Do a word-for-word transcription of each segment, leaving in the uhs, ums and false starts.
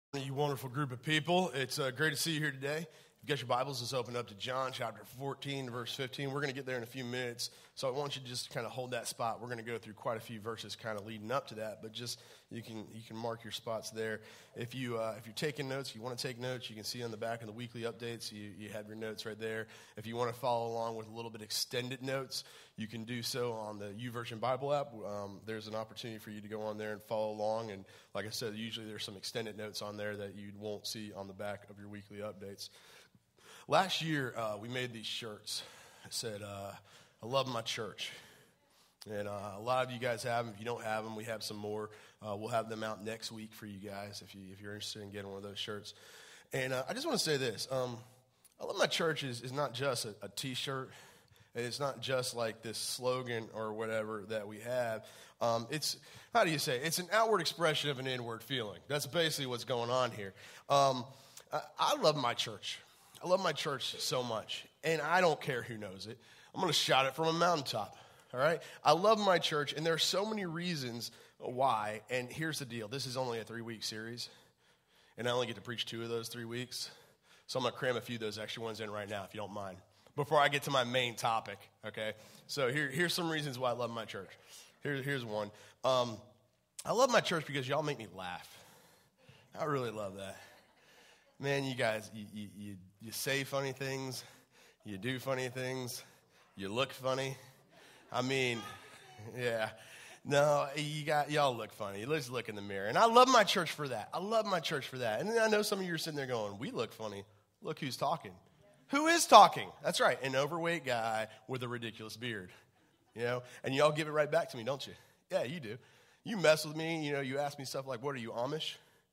You wonderful group of people. It's uh, great to see you here today. If you got your Bibles, let's open up to John chapter fourteen, verse fifteen. We're going to get there in a few minutes, so I want you to just kind of hold that spot. We're going to go through quite a few verses kind of leading up to that, but just you can you can mark your spots there. If, you, uh, if you're taking notes, you want to take notes, you can see on the back of the weekly updates, you, you have your notes right there. If you want to follow along with a little bit extended notes, you can do so on the YouVersion Bible app. Um, there's an opportunity for you to go on there and follow along, and like I said, usually there's some extended notes on there that you won't see on the back of your weekly updates. Last year, uh, we made these shirts. It said, uh, I love my church. And uh, a lot of you guys have them. If you don't have them, we have some more. Uh, we'll have them out next week for you guys if, you, if you're interested in getting one of those shirts. And uh, I just want to say this. Um, I love my church is, is not just a, a T-shirt. And it's not just like this slogan or whatever that we have. Um, it's, how do you say, it's an outward expression of an inward feeling. That's basically what's going on here. Um, I, I love my church. I love my church so much, and I don't care who knows it. I'm going to shout it from a mountaintop, all right? I love my church, and there are so many reasons why, and here's the deal. This is only a three-week series, and I only get to preach two of those three weeks, so I'm going to cram a few of those extra ones in right now, if you don't mind, before I get to my main topic, okay? So here, here's some reasons why I love my church. Here, here's one. Um, I love my church because y'all make me laugh. I really love that. Man, you guys, you, you, you, you say funny things, you do funny things, you look funny. I mean, yeah. No, you got y'all look funny. Let's look in the mirror. And I love my church for that. I love my church for that. And I know some of you are sitting there going, we look funny. Look who's talking. Who is talking? That's right, an overweight guy with a ridiculous beard. You know, and y'all give it right back to me, don't you? Yeah, you do. You mess with me, you know, you ask me stuff like, what are you, Amish?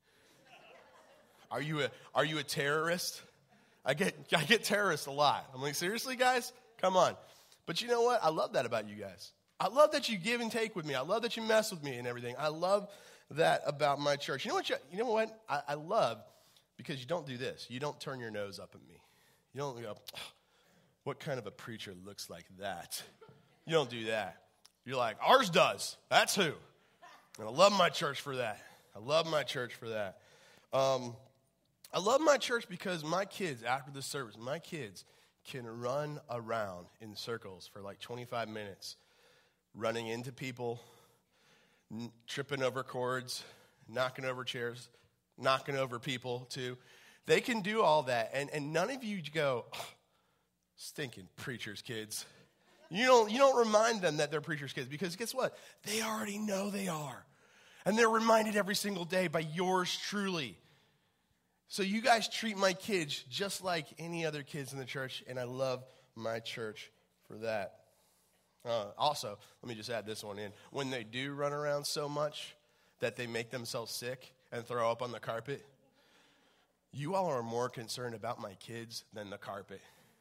Are you a are you a terrorist? I get I get terrorists a lot. I'm like, seriously, guys? Come on. But you know what? I love that about you guys. I love that you give and take with me. I love that you mess with me and everything. I love that about my church. You know what? You, you know what? I, I love because you don't do this. You don't turn your nose up at me. You don't go, oh, what kind of a preacher looks like that? You don't do that. You're like, ours does. That's who. And I love my church for that. I love my church for that. Um, I love my church because my kids, after the service, my kids can run around in circles for like twenty-five minutes, running into people, n- tripping over cords, knocking over chairs, knocking over people too. They can do all that, and, and none of you go, oh, stinking preacher's kids. You don't, you don't remind them that they're preacher's kids because guess what? They already know they are. And they're reminded every single day by yours truly. So you guys treat my kids just like any other kids in the church, and I love my church for that. Uh, also, let me just add this one in. When they do run around so much that they make themselves sick and throw up on the carpet, you all are more concerned about my kids than the carpet.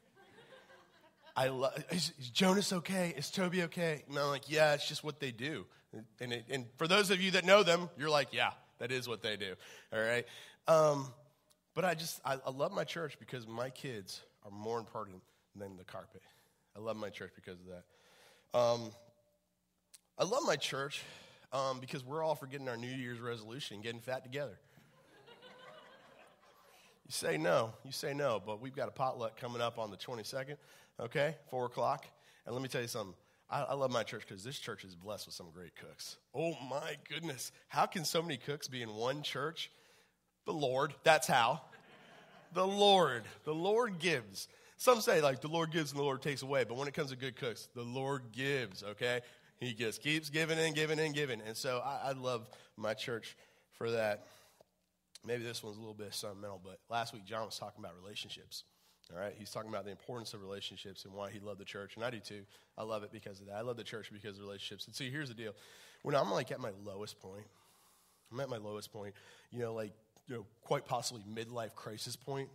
I love. Is, is Jonas okay? Is Toby okay? And I'm like, yeah, it's just what they do. And it, and for those of you that know them, you're like, yeah, that is what they do. All right. Um, But I just, I, I love my church because my kids are more important than the carpet. I love my church because of that. Um, I love my church um, because we're all for getting our New Year's resolution, getting fat together. You say no, you say no, but we've got a potluck coming up on the twenty-second, okay, four o'clock. And let me tell you something. I, I love my church because this church is blessed with some great cooks. Oh, my goodness. How can so many cooks be in one church? The Lord, that's how. The Lord, the Lord gives. Some say like the Lord gives and the Lord takes away, but when it comes to good cooks, the Lord gives, okay? He just keeps giving and giving and giving. And so I, I love my church for that. Maybe this one's a little bit sentimental, but last week John was talking about relationships, all right? He's talking about the importance of relationships and why he loved the church, and I do too. I love it because of that. I love the church because of relationships. And see, here's the deal. When I'm like at my lowest point, I'm at my lowest point, you know, like, you know, quite possibly midlife crisis point.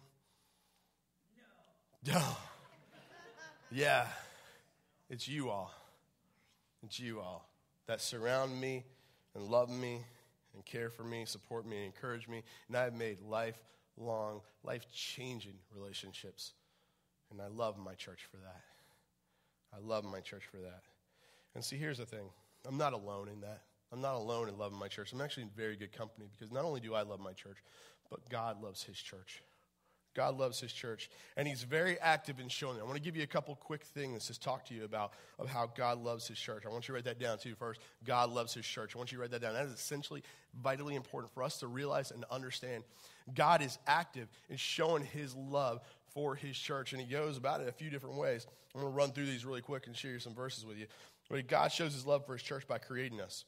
No. Yeah. It's you all. It's you all that surround me and love me and care for me, support me, and encourage me. And I've made lifelong, life-changing relationships. And I love my church for that. I love my church for that. And see, here's the thing. I'm not alone in that. I'm not alone in loving my church. I'm actually in very good company because not only do I love my church, but God loves his church. God loves his church, and he's very active in showing it. I want to give you a couple quick things to talk to you about of how God loves his church. I want you to write that down too first. God loves his church. I want you to write that down. That is essentially vitally important for us to realize and understand. God is active in showing his love for his church, and he goes about it a few different ways. I'm going to run through these really quick and share some verses with you. But God shows his love for his church by creating us.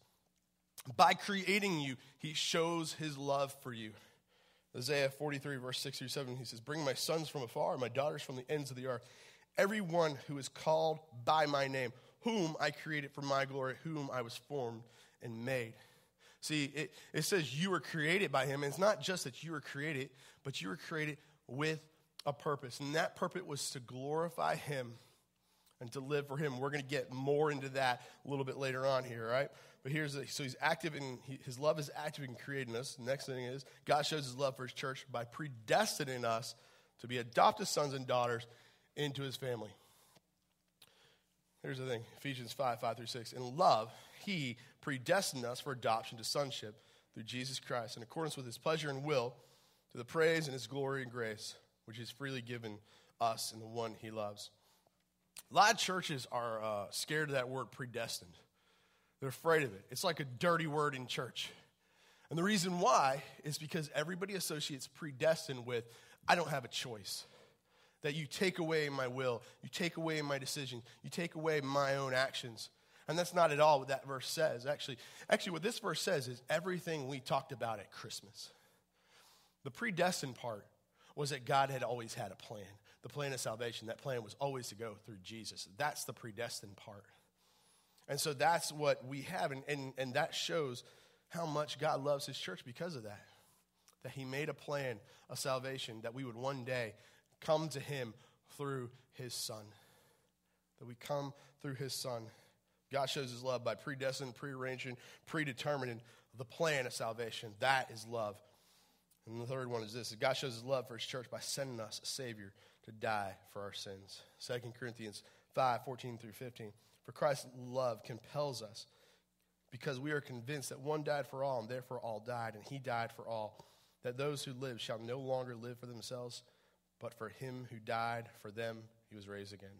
By creating you, he shows his love for you. Isaiah forty-three, verse six through seven, he says, bring my sons from afar, my daughters from the ends of the earth, everyone who is called by my name, whom I created for my glory, whom I was formed and made. See, it, it says you were created by him. And it's not just that you were created, but you were created with a purpose. And that purpose was to glorify him and to live for him. We're going to get more into that a little bit later on here, right? But here's the, so he's active in, he, his love is active in creating us. The next thing is God shows his love for his church by predestining us to be adopted sons and daughters into his family. Here's the thing, Ephesians five, five through six. In love, he predestined us for adoption to sonship through Jesus Christ in accordance with his pleasure and will to the praise and his glory and grace, which is freely given us in the one he loves. A lot of churches are uh, scared of that word predestined. They're afraid of it. It's like a dirty word in church. And the reason why is because everybody associates predestined with, I don't have a choice. That you take away my will, you take away my decision, you take away my own actions. And that's not at all what that verse says. Actually, actually what this verse says is everything we talked about at Christmas. The predestined part was that God had always had a plan. The plan of salvation, that plan was always to go through Jesus. That's the predestined part. And so that's what we have, and, and, and that shows how much God loves his church because of that. That he made a plan of salvation that we would one day come to him through his son. That we come through his son. God shows his love by predestining, prearranging, predetermining the plan of salvation. That is love. And the third one is this. God shows his love for his church by sending us a Savior to die for our sins. Second Corinthians five, fourteen through fifteen. For Christ's love compels us because we are convinced that one died for all and therefore all died, and he died for all, that those who live shall no longer live for themselves, but for him who died for them, he was raised again.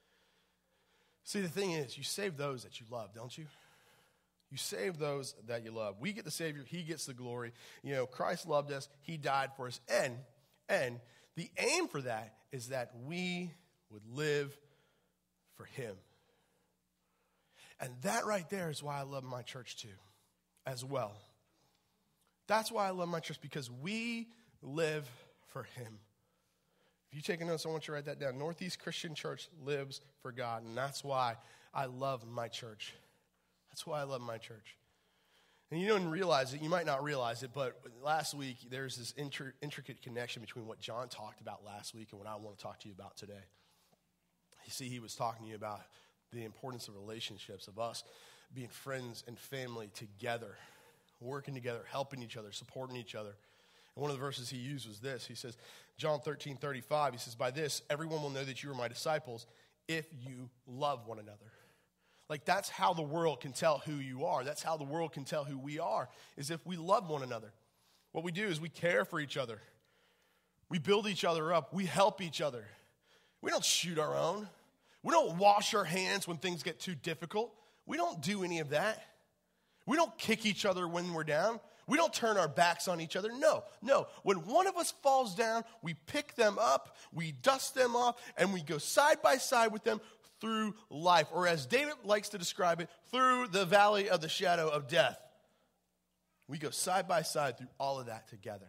See, the thing is, you save those that you love, don't you? You save those that you love. We get the Savior, he gets the glory. You know, Christ loved us, he died for us, and, and the aim for that is that we would live for him. And that right there is why I love my church too, as well. That's why I love my church, because we live for him. If you take notes, I want you to write that down. Northeast Christian Church lives for God, and that's why I love my church. That's why I love my church. And you don't realize it. You might not realize it, but last week there's this intri- intricate connection between what John talked about last week and what I want to talk to you about today. You see, he was talking to you about the importance of relationships, of us being friends and family together, working together, helping each other, supporting each other. And one of the verses he used was this. He says, John thirteen thirty-five, he says, by this, everyone will know that you are my disciples if you love one another. Like, that's how the world can tell who you are. That's how the world can tell who we are, is if we love one another. What we do is we care for each other. We build each other up. We help each other. We don't shoot our own. We don't wash our hands when things get too difficult. We don't do any of that. We don't kick each other when we're down. We don't turn our backs on each other. No, no. When one of us falls down, we pick them up, we dust them off, and we go side by side with them through life. Or as David likes to describe it, through the valley of the shadow of death. We go side by side through all of that together.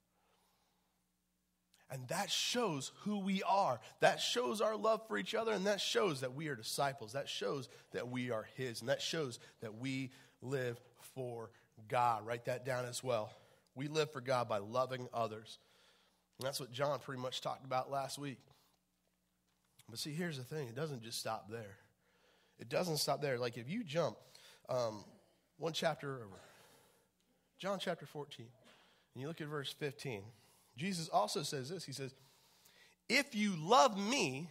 And that shows who we are. That shows our love for each other, and that shows that we are disciples. That shows that we are his, and that shows that we live for God. Write that down as well. We live for God by loving others. And that's what John pretty much talked about last week. But see, here's the thing. It doesn't just stop there. It doesn't stop there. Like if you jump um, one chapter over, John chapter fourteen, and you look at verse fifteen, Jesus also says this. He says, if you love me,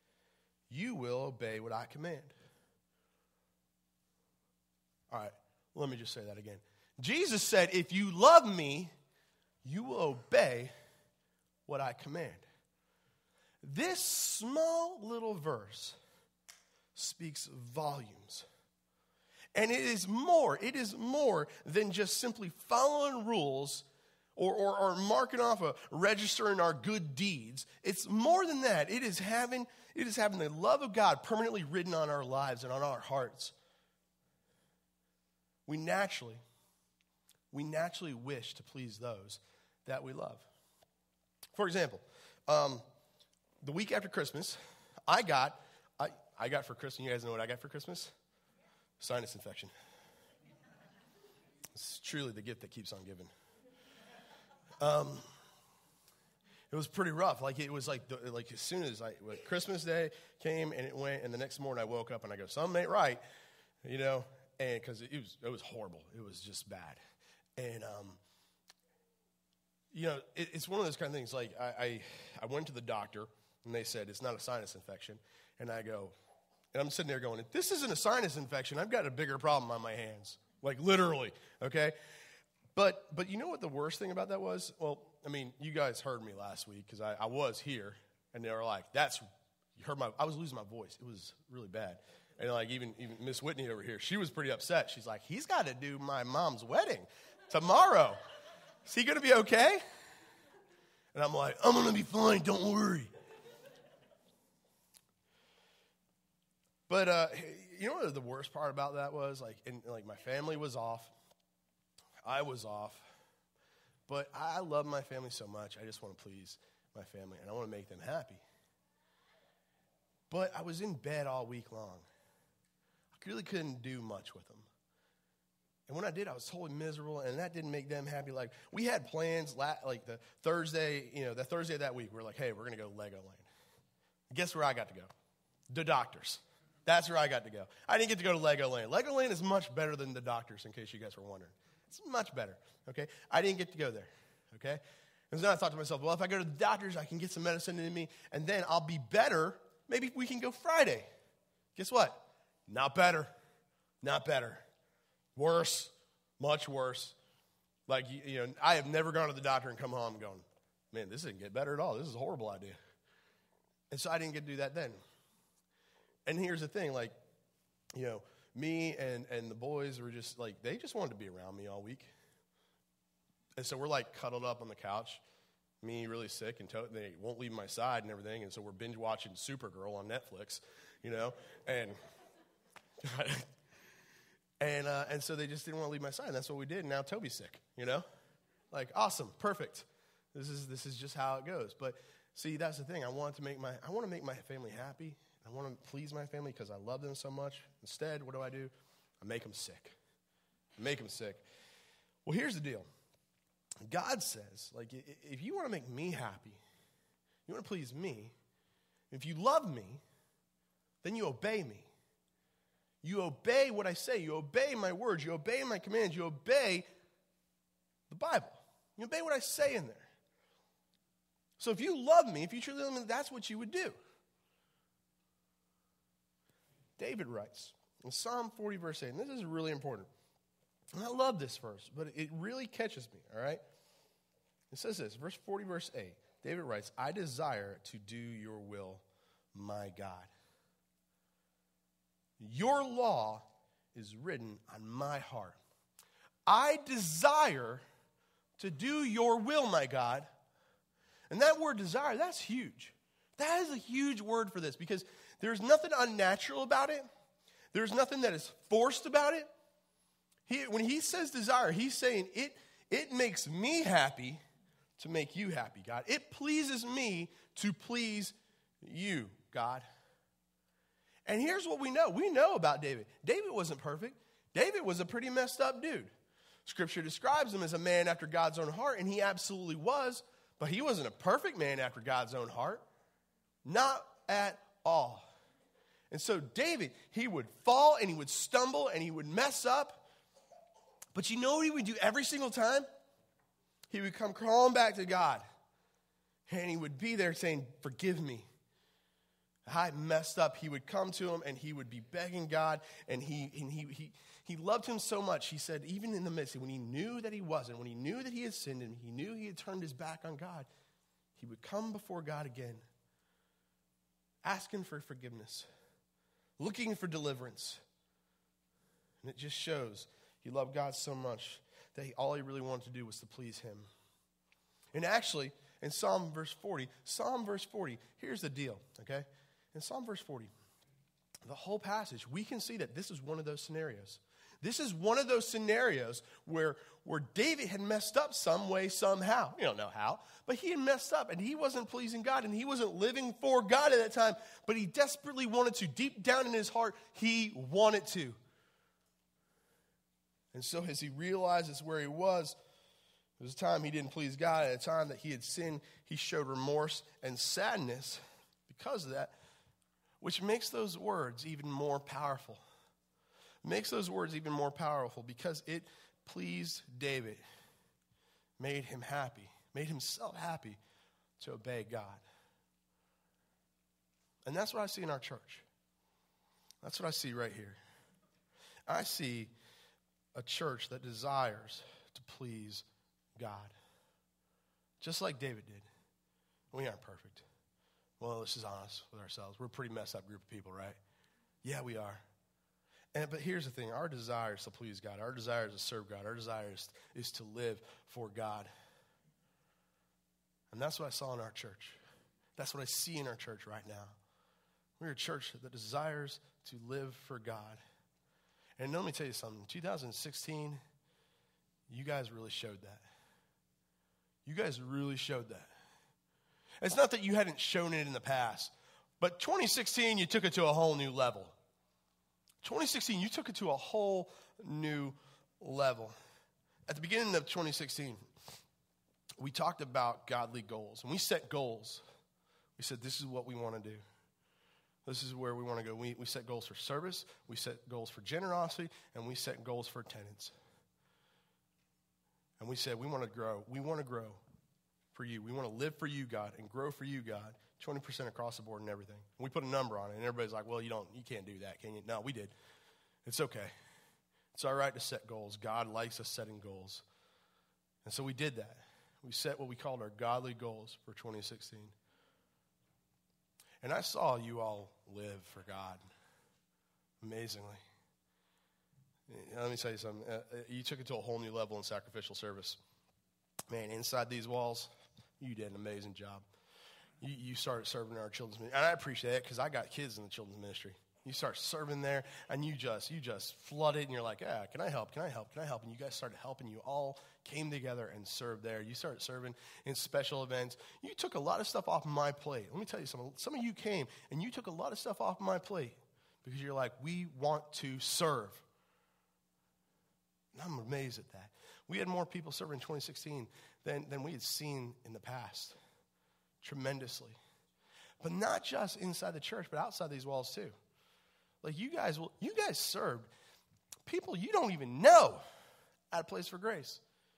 you will obey what I command. All right, Let me just say that again. Jesus said, if you love me, you will obey what I command. This small little verse speaks volumes. And it is more, it is more than just simply following rules or, or, or marking off a register in our good deeds. It's more than that. It is having, it is having the love of God permanently written on our lives and on our hearts. We naturally, we naturally wish to please those that we love. For example, um, the week after Christmas, I got, I, I got for Christmas, you guys know what I got for Christmas? Sinus infection. It's truly the gift that keeps on giving. Um, it was pretty rough. Like it was like the, like as soon as I like Christmas Day came and it went, and the next morning I woke up and I go, something ain't right, you know, and because it was it was horrible. It was just bad, and um, you know, it, it's one of those kind of things. Like I, I I went to the doctor and they said it's not a sinus infection, and I go. And I'm sitting there going, if this isn't a sinus infection, I've got a bigger problem on my hands. Like literally, okay? But but you know what the worst thing about that was? Well, I mean, you guys heard me last week because I, I was here. And they were like, that's, you heard my, I was losing my voice. It was really bad. And like even, even Miss Whitney over here, she was pretty upset. She's like, he's got to do my mom's wedding tomorrow. Is he going to be okay? And I'm like, I'm going to be fine. Don't worry. But uh, you know what the worst part about that was? Like, and, like my family was off. I was off. But I love my family so much. I just want to please my family, and I want to make them happy. But I was in bed all week long. I really couldn't do much with them. And when I did, I was totally miserable, and that didn't make them happy. Like, we had plans, like the Thursday, you know, the Thursday of that week, we were like, hey, we're going to go to Legoland. Guess where I got to go? The doctors. That's where I got to go. I didn't get to go to Legoland. Legoland is much better than the doctors, in case you guys were wondering. It's much better, okay? I didn't get to go there, okay? And then I thought to myself, well, if I go to the doctors, I can get some medicine into me, and then I'll be better. Maybe we can go Friday. Guess what? Not better. Not better. Worse. Much worse. Like, you know, I have never gone to the doctor and come home going, man, this didn't get better at all. This is a horrible idea. And so I didn't get to do that then. And here's the thing, like, you know, me and, and the boys were just, like, they just wanted to be around me all week. And so we're, like, cuddled up on the couch, me really sick, and to- they won't leave my side and everything. And so we're binge-watching Supergirl on Netflix, you know. And and uh, and so they just didn't want to leave my side. And that's what we did. And now Toby's sick, you know. Like, awesome, perfect. This is this is just how it goes. But, see, that's the thing. I want to make my I want to make my family happy. I want to please my family because I love them so much. Instead, what do I do? I make them sick. I make them sick. Well, here's the deal. God says, like, if you want to make me happy, you want to please me, if you love me, then you obey me. You obey what I say. You obey my words. You obey my commands. You obey the Bible. You obey what I say in there. So if you love me, if you truly love me, that's what you would do. David writes in Psalm forty, verse eight, and this is really important. And I love this verse, but it really catches me, all right? It says this, verse forty, verse eight. David writes, I desire to do your will, my God. Your law is written on my heart. I desire to do your will, my God. And that word desire, that's huge. That is a huge word for this because there's nothing unnatural about it. There's nothing that is forced about it. He, when he says desire, he's saying it, it makes me happy to make you happy, God. It pleases me to please you, God. And here's what we know. We know about David. David wasn't perfect. David was a pretty messed up dude. Scripture describes him as a man after God's own heart, and he absolutely was. But he wasn't a perfect man after God's own heart. Not at all. And so David, he would fall and he would stumble and he would mess up. But you know what he would do every single time? He would come crawling back to God. And he would be there saying, forgive me. I messed up. He would come to him and he would be begging God, and he and he he he loved him so much. He said, even in the midst, when he knew that he wasn't, when he knew that he had sinned and he knew he had turned his back on God, he would come before God again, asking for forgiveness, looking for deliverance. And it just shows he loved God so much that he, all he really wanted to do was to please him. And actually, in Psalm verse forty, Psalm verse forty, here's the deal, okay? In Psalm verse forty, the whole passage, we can see that this is one of those scenarios. This is one of those scenarios where, where David had messed up some way, somehow. We don't know how, but he had messed up, and he wasn't pleasing God, and he wasn't living for God at that time, but he desperately wanted to. Deep down in his heart, he wanted to. And so as he realizes where he was, it was a time he didn't please God. At a time that he had sinned, he showed remorse and sadness because of that, which makes those words even more powerful. Makes those words even more powerful because it pleased David, made him happy, made himself happy to obey God. And that's what I see in our church. That's what I see right here. I see a church that desires to please God. Just like David did. We aren't perfect. Well, let's just be honest with ourselves. We're a pretty messed up group of people, right? Yeah, we are. And, but here's the thing. Our desire is to please God. Our desire is to serve God. Our desire is, is to live for God. And that's what I saw in our church. That's what I see in our church right now. We're a church that desires to live for God. And let me tell you something. In two thousand sixteen, you guys really showed that. You guys really showed that. It's not that you hadn't shown it in the past, but twenty sixteen, you took it to a whole new level. twenty sixteen, you took it to a whole new level. At the beginning of twenty sixteen, we talked about godly goals, and we set goals. We said, this is what we want to do. This is where we want to go. We, we set goals for service, we set goals for generosity, and we set goals for attendance. And we said, we want to grow. We want to grow for you. We want to live for you, God, and grow for you, God, twenty percent across the board and everything. And we put a number on it, and everybody's like, well, you don't, you can't do that, can you? No, we did. It's okay. It's all right to set goals. God likes us setting goals. And so we did that. We set what we called our godly goals for twenty sixteen. And I saw you all live for God amazingly. Let me tell you something. Uh, you took it to a whole new level in sacrificial service. Man, inside these walls, you did an amazing job. You, you started serving our children's ministry. And I appreciate it because I got kids in the children's ministry. You start serving there, and you just you just flooded, and you're like, yeah, can I help? Can I help? Can I help? And you guys started helping. You all came together and served there. You started serving in special events. You took a lot of stuff off my plate. Let me tell you something. Some of you came, and you took a lot of stuff off my plate because you're like, we want to serve. And I'm amazed at that. We had more people serving in twenty sixteen than, than we had seen in the past. Tremendously. But not just inside the church, but outside these walls too. Like you guys will, you guys served people you don't even know at a place for grace.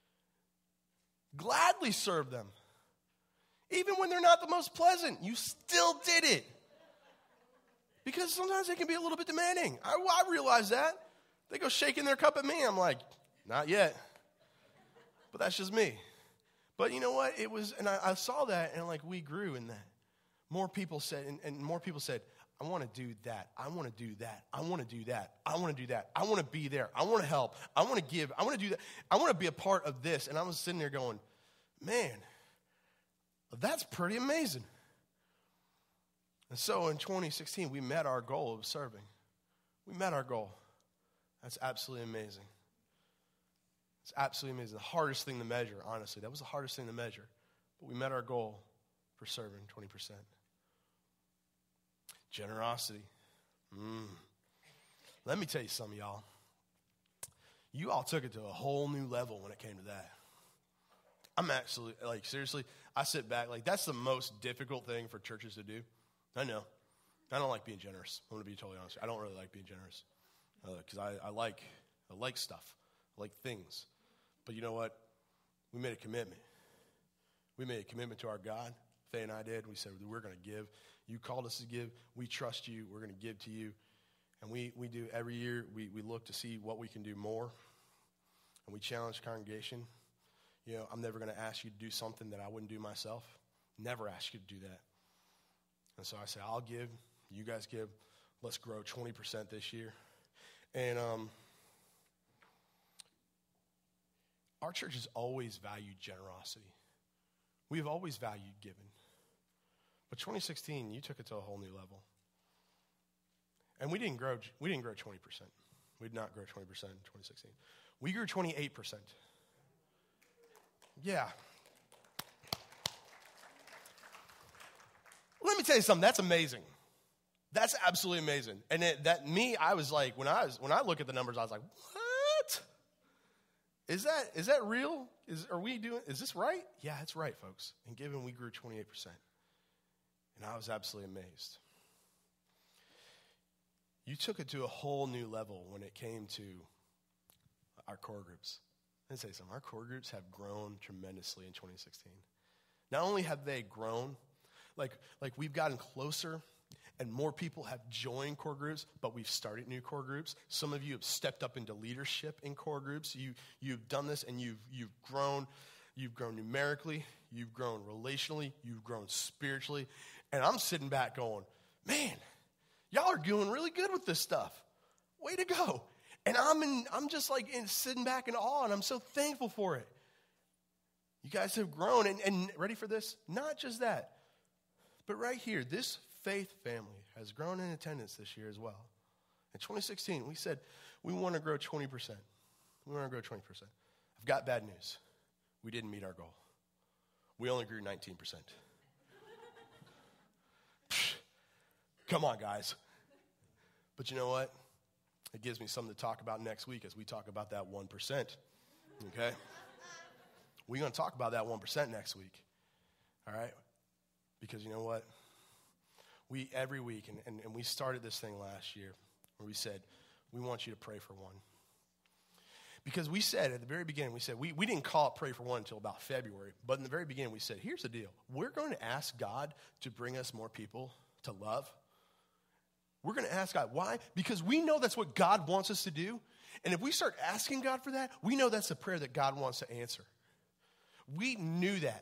Gladly serve them. Even when they're not the most pleasant, you still did it. Because sometimes they can be a little bit demanding. I, I realize that. They go shaking their cup at me. I'm like, not yet. But that's just me. But you know what? It was, and I, I saw that, and like we grew in that. More people said, and, and more people said, I want to do that. I want to do that. I want to do that. I want to do that. I want to be there. I want to help. I want to give. I want to do that. I want to be a part of this. And I was sitting there going, man, that's pretty amazing. And so in twenty sixteen, we met our goal of serving. We met our goal. That's absolutely amazing. It's absolutely amazing. The hardest thing to measure, honestly. That was the hardest thing to measure. But we met our goal for serving, twenty percent. Generosity. Mm. Let me tell you something, y'all. You all took it to a whole new level when it came to that. I'm actually, like, seriously, I sit back. Like, that's the most difficult thing for churches to do. I know. I don't like being generous. I'm going to be totally honest. I don't really like being generous. Because uh, I, I like I like stuff. I like things. But you know what? We made a commitment. We made a commitment to our God. Faye and I did. We said, we're going to give. You called us to give. We trust you. We're going to give to you. And we, we do every year, we, we look to see what we can do more. And we challenge the congregation. You know, I'm never going to ask you to do something that I wouldn't do myself. Never ask you to do that. And so I say, I'll give. You guys give. Let's grow twenty percent this year. And um, our church has always valued generosity. We've always valued giving. But twenty sixteen, you took it to a whole new level. And we didn't grow, we didn't grow twenty percent. We did not grow twenty percent in twenty sixteen. We grew twenty-eight percent. Yeah. Let me tell you something. That's amazing. That's absolutely amazing. And it, that me, I was like, when I was when I look at the numbers, I was like, what? Is that is that real? Is are we doing? Is this right? Yeah, it's right, folks. And given we grew twenty-eight percent, and I was absolutely amazed. You took it to a whole new level when it came to our core groups. Let me say something. Our core groups have grown tremendously in twenty sixteen. Not only have they grown, like like we've gotten closer. And more people have joined core groups, but we've started new core groups. Some of you have stepped up into leadership in core groups. You, you've done this, and you've, you've grown. You've grown numerically. You've grown relationally. You've grown spiritually. And I'm sitting back going, man, y'all are doing really good with this stuff. Way to go. And I'm in, I'm just like in, sitting back in awe, and I'm so thankful for it. You guys have grown. And, and ready for this? Not just that, but right here, this faith family has grown in attendance this year as well. In twenty sixteen, we said we want to grow twenty percent. We want to grow twenty percent. I've got bad news. We didn't meet our goal. We only grew nineteen percent. Come on, guys. But you know what? It gives me something to talk about next week as we talk about that one percent. Okay? We're going to talk about that one percent next week. All right? Because you know what? We, every week, and, and, and we started this thing last year, where we said, we want you to pray for one. Because we said at the very beginning, we said, we, we didn't call it pray for one until about February, but in the very beginning we said, here's the deal. We're going to ask God to bring us more people to love. We're going to ask God. Why? Because we know that's what God wants us to do. And if we start asking God for that, we know that's a prayer that God wants to answer. We knew that.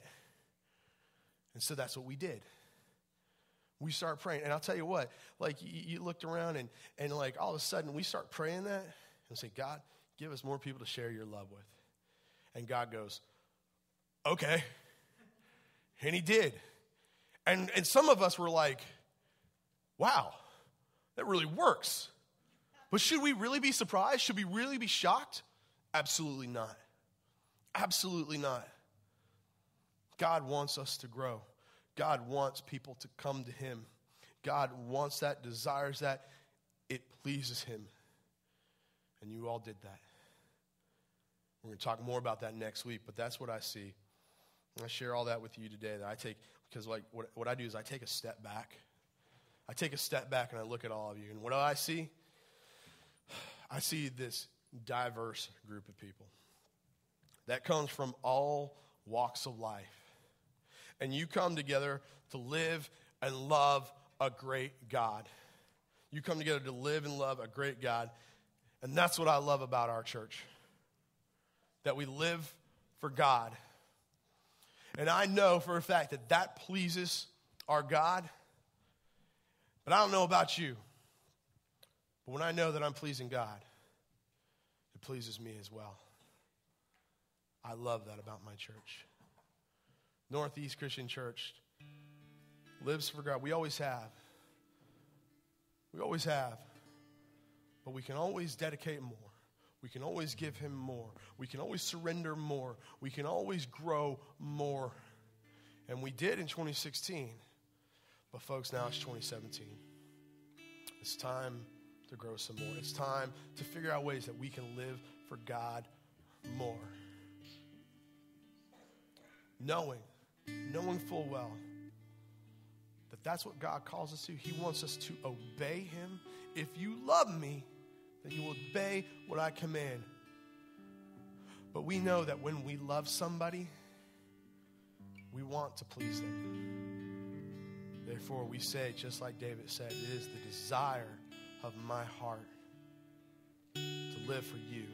And so that's what we did. We start praying. And I'll tell you what, like you, you looked around and, and like all of a sudden we start praying that and say, God, give us more people to share your love with. And God goes, okay. And he did. And, and some of us were like, wow, that really works. But should we really be surprised? Should we really be shocked? Absolutely not. Absolutely not. God wants us to grow. God wants people to come to him. God wants that, desires that. It pleases him. And you all did that. We're going to talk more about that next week, but that's what I see. And I share all that with you today. That I take, because like what, what I do is I take a step back. I take a step back and I look at all of you. And what do I see? I see this diverse group of people that comes from all walks of life. And you come together to live and love a great God. You come together to live and love a great God. And that's what I love about our church. That we live for God. And I know for a fact that that pleases our God. But I don't know about you. But when I know that I'm pleasing God, it pleases me as well. I love that about my church. Northeast Christian Church lives for God. We always have. We always have. But we can always dedicate more. We can always give him more. We can always surrender more. We can always grow more. And we did in twenty sixteen. But folks, now it's twenty seventeen. It's time to grow some more. It's time to figure out ways that we can live for God more. Knowing, knowing full well that that's what God calls us to. He wants us to obey him. If you love me, then you will obey what I command. But we know that when we love somebody, we want to please them. Therefore, we say, just like David said, it is the desire of my heart to live for you.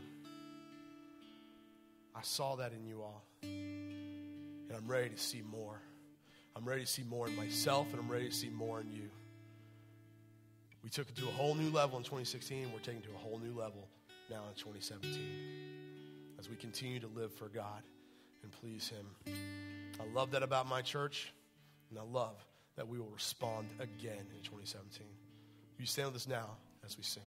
I saw that in you all, and I'm ready to see more. I'm ready to see more in myself, and I'm ready to see more in you. We took it to a whole new level in twenty sixteen. We're taking it to a whole new level now in twenty seventeen as we continue to live for God and please him. I love that about my church, and I love that we will respond again in twenty seventeen. Will you stand with us now as we sing?